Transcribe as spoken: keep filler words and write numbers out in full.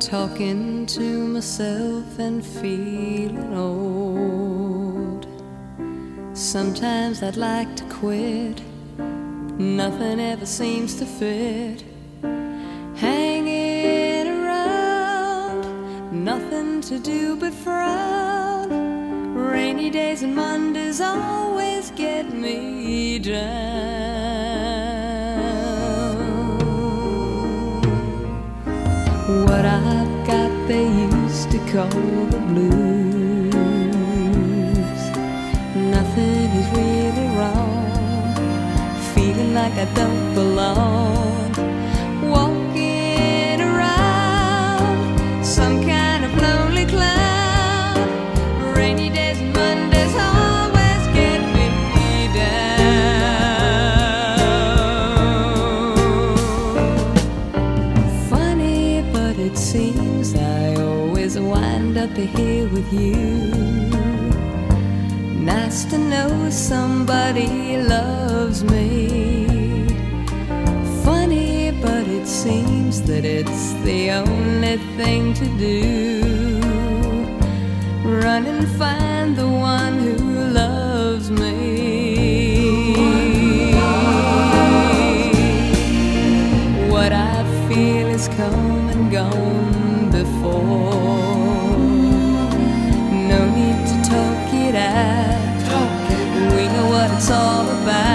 talking to myself and feeling old. Sometimes I'd like to quit, nothing ever seems to fit. Hanging around, nothing to do but frown. Rainy days and Mondays always get me down. What I've got they used to call the blues. Nothing is really wrong, feeling like I don't belong. Walking around, some kind of lonely cloud. Rainy days and Mondays always get me down. Funny, but it seems I always wind up here with you. Nice to know somebody loves me. Funny, but it seems that it's the only thing to do. Run and find the one who loves me. What I feel is come and gone before. No need to talk it out, we know what it's all about.